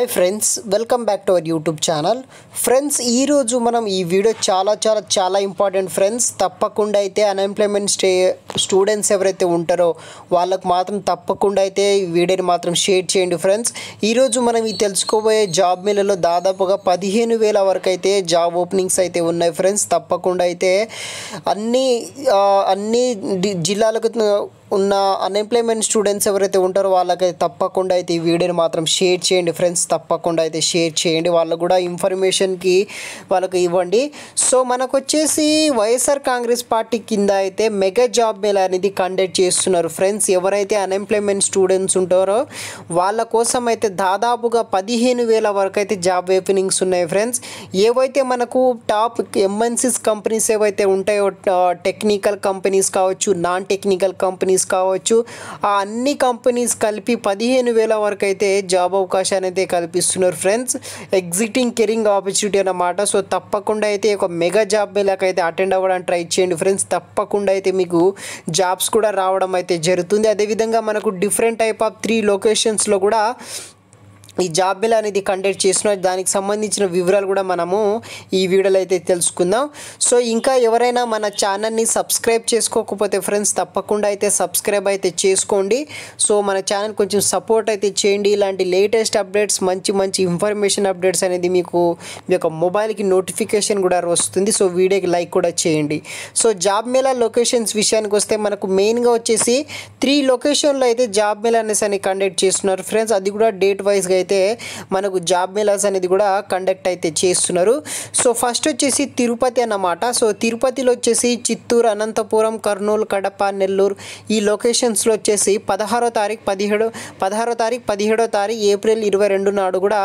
Hi friends, welcome back to our YouTube channel. Friends, ఈరోజు మనం ఈ వీడియో చాలా ఇంపార్టెంట్ ఫ్రెండ్స్. తప్పకుండా అయితే అన్ఎంప్లాయ్మెంట్ స్టూడెంట్స్ ఎవరైతే ఉంటారో వాళ్ళకు మాత్రం తప్పకుండా అయితే ఈ వీడియోని మాత్రం షేర్ చేయండి ఫ్రెండ్స్. ఈరోజు మనం ఈ తెలుసుకోబోయే జాబ్ మేళలో దాదాపుగా 15,000 వరకు అయితే జాబ్ ఓపెనింగ్స్ అయితే ఉన్నాయి ఫ్రెండ్స్. తప్పకుండా అయితే అన్ని జిల్లాలకు ఉన్న అన్ఎంప్లాయ్మెంట్ స్టూడెంట్స్ ఎవరైతే ఉంటారో వాళ్ళకైతే తప్పకుండా అయితే ఈ వీడియోని మాత్రం షేర్ చేయండి ఫ్రెండ్స్. తప్పకుండా అయితే షేర్ చేయండి, వాళ్ళకు కూడా ఇన్ఫర్మేషన్కి వాళ్ళకు ఇవ్వండి. సో మనకు వచ్చేసి వైఎస్ఆర్ కాంగ్రెస్ పార్టీ కింద అయితే మెగా జాబ్ మేళా అనేది కండక్ట్ చేస్తున్నారు ఫ్రెండ్స్. ఎవరైతే అన్ఎంప్లాయ్మెంట్ స్టూడెంట్స్ ఉంటారో వాళ్ళ కోసం అయితే దాదాపుగా 15,000 వరకు అయితే జాబ్ ఓపెనింగ్స్ ఉన్నాయి ఫ్రెండ్స్. ఏవైతే మనకు టాప్ ఎంఎన్సీస్ కంపెనీస్ ఏవైతే ఉంటాయో, టెక్నికల్ కంపెనీస్ కావచ్చు, నాన్ టెక్నికల్ కంపెనీస్ కావచ్చు, ఆ అన్ని కంపెనీస్ కలిపి 15,000 వరకు అయితే జాబ్ అవకాశాన్ని అయితే కల్పిస్తున్నారు ఫ్రెండ్స్. ఎగ్జిటింగ్ కెరింగ్ ఆపర్చునిటీ అన్నమాట. సో తప్పకుండా అయితే ఒక మెగా జాబ్ మేళాకి అయితే అటెండ్ అవ్వడానికి ట్రై చేయండి ఫ్రెండ్స్. తప్పకుండా అయితే మీకు జాబ్స్ కూడా రావడం అయితే జరుగుతుంది. అదేవిధంగా మనకు డిఫరెంట్ టైప్ ఆఫ్ 3 లొకేషన్స్లో కూడా ఈ జాబ్ మేళా అనేది కండక్ట్ చేస్తున్నారు. దానికి సంబంధించిన వివరాలు కూడా మనము ఈ వీడియోలో అయితే తెలుసుకుందాం. సో ఇంకా ఎవరైనా మన ఛానల్ని సబ్స్క్రైబ్ చేసుకోకపోతే ఫ్రెండ్స్ తప్పకుండా అయితే సబ్స్క్రైబ్ అయితే చేసుకోండి. సో మన ఛానల్ కొంచెం సపోర్ట్ అయితే చేయండి. ఇలాంటి లేటెస్ట్ అప్డేట్స్, మంచి ఇన్ఫర్మేషన్ అప్డేట్స్ అనేది మీకు మీ యొక్క మొబైల్కి నోటిఫికేషన్ కూడా వస్తుంది. సో వీడియోకి లైక్ కూడా చేయండి. సో జాబ్ మేళా లొకేషన్స్ విషయానికి వస్తే మనకు మెయిన్గా వచ్చేసి 3 లొకేషన్లో అయితే జాబ్ మేళా అనేసి కండక్ట్ చేస్తున్నారు ఫ్రెండ్స్. అది కూడా డేట్ వైజ్గా అయితే మనకు జాబ్ మేళాస్ అనేది కూడా కండక్ట్ అయితే చేస్తున్నారు. సో ఫస్ట్ వచ్చేసి తిరుపతి అన్నమాట. సో తిరుపతిలో వచ్చేసి చిత్తూరు, అనంతపురం, కర్నూలు, కడప, నెల్లూరు ఈ లొకేషన్స్లో వచ్చేసి 16వ తారీఖు 17వ తారీఖు ఏప్రిల్ 22 నాడు కూడా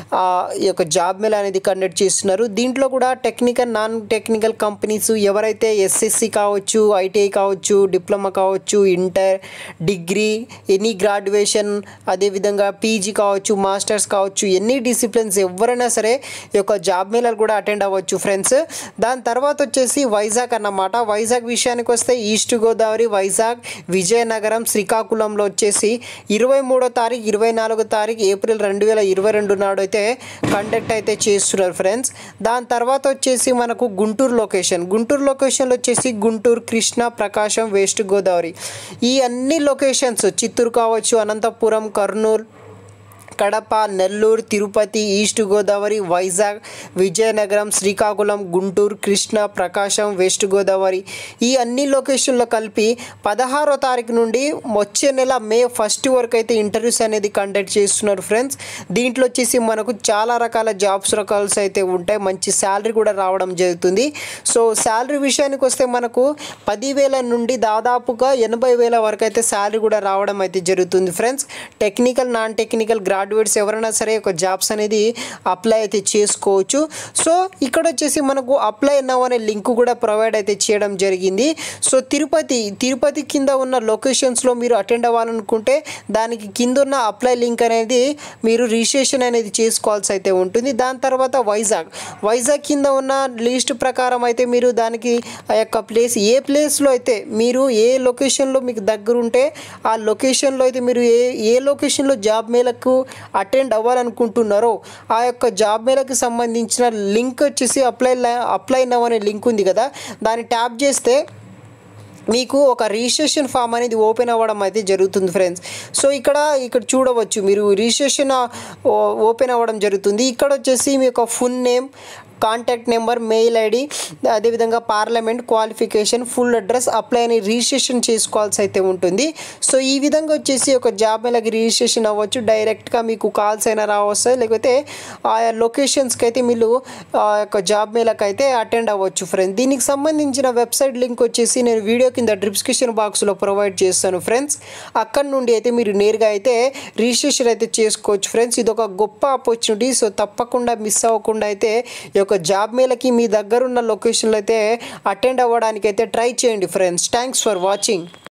ఈ యొక్క జాబ్ మేళా అనేది కండక్ట్ చేస్తున్నారు. దీంట్లో కూడా టెక్నికల్, నాన్ టెక్నికల్ కంపెనీస్ ఎవరైతే ఎస్ఎస్సి కావచ్చు, ఐటీఐ కావచ్చు, డిప్లొమా కావచ్చు, ఇంటర్, డిగ్రీ, ఎనీ గ్రాడ్యుయేషన్, అదేవిధంగా పీజీ కావచ్చు, మాస్టర్స్ కావచ్చు, ఎన్ని డిసిప్లిన్స్ ఎవరైనా సరే ఈ యొక్క జాబ్ మేళాలు కూడా అటెండ్ అవ్వచ్చు ఫ్రెండ్స్. దాని తర్వాత వచ్చేసి వైజాగ్ అన్నమాట. వైజాగ్ విషయానికి వస్తే ఈస్ట్ గోదావరి, వైజాగ్, విజయనగరం, శ్రీకాకుళంలో వచ్చేసి 23వ తారీఖు 24వ తారీఖు ఏప్రిల్ 2022 నాడు అయితే కండక్ట్ అయితే చేస్తున్నారు ఫ్రెండ్స్. దాని తర్వాత వచ్చేసి మనకు గుంటూరు లొకేషన్లో వచ్చేసి గుంటూరు, కృష్ణా, ప్రకాశం, వెస్ట్ గోదావరి ఈ అన్ని లొకేషన్స్, చిత్తూరు కావచ్చు, అనంతపురం, కర్నూలు, కడప, నెల్లూరు, తిరుపతి, ఈస్ట్ గోదావరి, వైజాగ్, విజయనగరం, శ్రీకాకుళం, గుంటూరు, కృష్ణా, ప్రకాశం, వెస్ట్ గోదావరి ఈ అన్ని లొకేషన్లో కలిపి 16వ తారీఖు నుండి వచ్చే నెల మే 1 వరకు అయితే ఇంటర్వ్యూస్ అనేది కండక్ట్ చేస్తున్నారు ఫ్రెండ్స్. దీంట్లో వచ్చేసి మనకు చాలా రకాల జాబ్స్ రకాల్స్ అయితే ఉంటాయి. మంచి శాలరీ కూడా రావడం జరుగుతుంది. సో శాలరీ విషయానికి వస్తే మనకు 10,000 నుండి దాదాపుగా 80,000 వరకు అయితే శాలరీ కూడా రావడం అయితే జరుగుతుంది friends. Technical, non technical graduates ఎవరైనా సరే ఒక జాబ్స్ అనేది అప్లై అయితే చేసుకోవచ్చు. సో ఇక్కడ వచ్చేసి మనకు అప్లై నౌ అనే లింక్ కూడా ప్రొవైడ్ అయితే చేయడం జరిగింది. సో తిరుపతి కింద ఉన్న లొకేషన్స్లో మీరు అటెండ్ అవ్వాలనుకుంటే దానికి కింద ఉన్న అప్లై లింక్ అనేది మీరు రిజిస్ట్రేషన్ అనేది చేసుకోవాల్సి అయితే ఉంటుంది. దాని తర్వాత వైజాగ్ కింద ఉన్న లిస్ట్ ప్రకారం అయితే మీరు దానికి ఆ యొక్క ఏ ప్లేస్లో అయితే మీరు ఏ లొకేషన్లో మీకు దగ్గర ఉంటే ఆ లొకేషన్లో అయితే మీరు ఏ లొకేషన్లో జాబ్ మేళకు అటెండ్ అవ్వాలనుకుంటున్నారో ఆ యొక్క జాబ్ మేళకి సంబంధించిన లింక్ వచ్చేసి అప్లై నౌ అనే లింక్ ఉంది కదా, దాన్ని ట్యాప్ చేస్తే మీకు ఒక రిజిస్ట్రేషన్ ఫామ్ అనేది ఓపెన్ అవ్వడం అయితే జరుగుతుంది ఫ్రెండ్స్. సో ఇక్కడ చూడవచ్చు మీరు రిజిస్ట్రేషన్ ఓపెన్ అవ్వడం జరుగుతుంది. ఇక్కడ వచ్చేసి మీ యొక్క full name, contact number, mail ID, అదేవిధంగా parliament, qualification, full address, apply అని రిజిస్ట్రేషన్ చేసుకోవాల్సి అయితే ఉంటుంది. సో ఈ విధంగా వచ్చేసి ఒక జాబ్ మేళకి రిజిస్ట్రేషన్ అవ్వచ్చు. డైరెక్ట్గా మీకు కాల్స్ అయినా రావచ్చు, లేకపోతే ఆయా లొకేషన్స్కి అయితే మీరు ఆ యొక్క జాబ్ మేళకి అయితే అటెండ్ అవ్వచ్చు ఫ్రెండ్స్. దీనికి సంబంధించిన వెబ్సైట్ లింక్ వచ్చేసి నేను వీడియో కింద డిస్క్రిప్షన్ బాక్స్లో ప్రొవైడ్ చేస్తాను ఫ్రెండ్స్. అక్కడ నుండి అయితే మీరు నేరుగా అయితే రిజిస్ట్రేషన్ అయితే చేసుకోవచ్చు ఫ్రెండ్స్. ఇది ఒక గొప్ప ఆపర్చునిటీ. సో తప్పకుండా మిస్ అవ్వకుండా అయితే ఒక జాబ్ మేళకి మీ దగ్గర ఉన్న లొకేషన్లో అయితే అటెండ్ అవ్వడానికి అయితే ట్రై చేయండి ఫ్రెండ్స్. Thanks for watching.